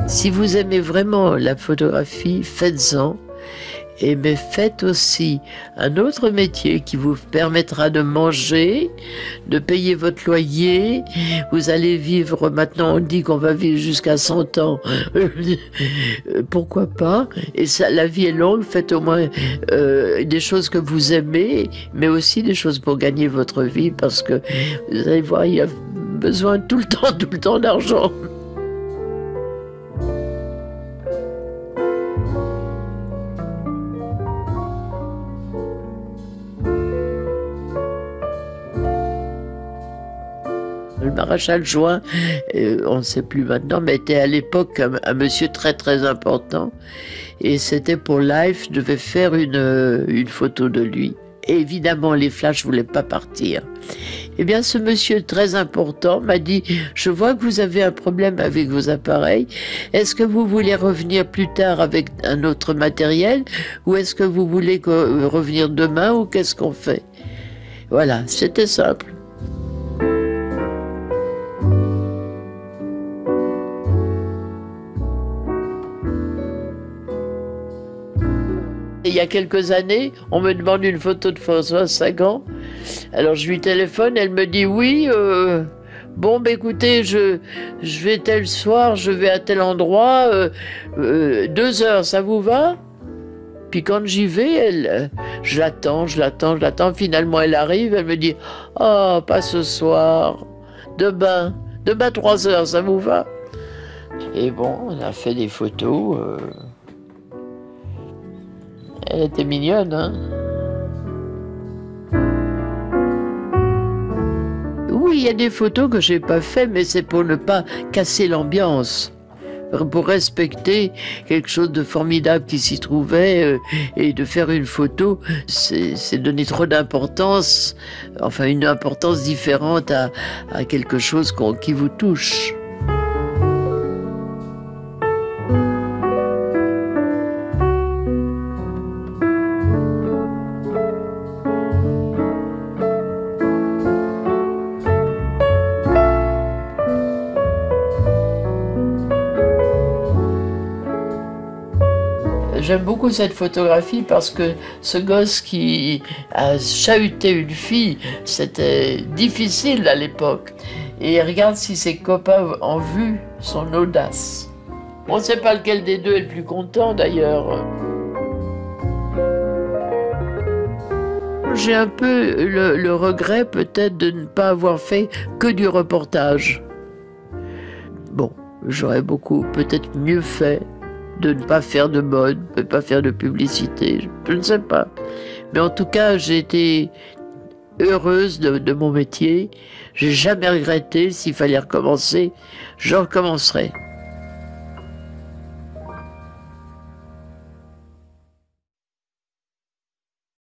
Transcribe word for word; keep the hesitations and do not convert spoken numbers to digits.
Si vous aimez vraiment la photographie, faites-en. Et mais faites aussi un autre métier qui vous permettra de manger, de payer votre loyer. Vous allez vivre, maintenant on dit qu'on va vivre jusqu'à cent ans. Pourquoi pas? Et ça, la vie est longue, faites au moins euh, des choses que vous aimez, mais aussi des choses pour gagner votre vie, parce que vous allez voir, il y a besoin tout le temps, tout le temps d'argent. Le maréchal Juin, euh, on ne sait plus maintenant, mais était à l'époque un, un monsieur très très important. Et c'était pour Life, je devais faire une, une photo de lui. Et évidemment, les flashs ne voulaient pas partir. Eh bien, ce monsieur très important m'a dit « Je vois que vous avez un problème avec vos appareils. Est-ce que vous voulez revenir plus tard avec un autre matériel? Ou est-ce que vous voulez que, revenir demain? Ou qu'est-ce qu'on fait ?» Voilà, c'était simple. Il y a quelques années, on me demande une photo de François Sagan. Alors je lui téléphone, elle me dit oui, euh, bon bah écoutez, je, je vais tel soir, je vais à tel endroit, euh, euh, deux heures, ça vous va? Puis quand j'y vais, elle, euh, je l'attends, je l'attends, je l'attends, finalement elle arrive, elle me dit « Oh, pas ce soir, demain, demain trois heures, ça vous va ?» Et bon, on a fait des photos. Euh... Elle était mignonne, hein? Oui, il y a des photos que j'ai pas fait, mais c'est pour ne pas casser l'ambiance, pour respecter quelque chose de formidable qui s'y trouvait, euh, et de faire une photo, c'est donner trop d'importance, enfin une importance différente à, à quelque chose qu'on, qui vous touche. J'aime beaucoup cette photographie parce que ce gosse qui a chahuté une fille, c'était difficile à l'époque. Et regarde si ses copains ont vu son audace. On ne sait pas lequel des deux est le plus content d'ailleurs. J'ai un peu le, le regret peut-être de ne pas avoir fait que du reportage. Bon, j'aurais beaucoup peut-être mieux fait de ne pas faire de mode, de ne pas faire de publicité, je ne sais pas. Mais en tout cas, j'ai été heureuse de, de mon métier. J'ai jamais regretté. S'il fallait recommencer, je recommencerai.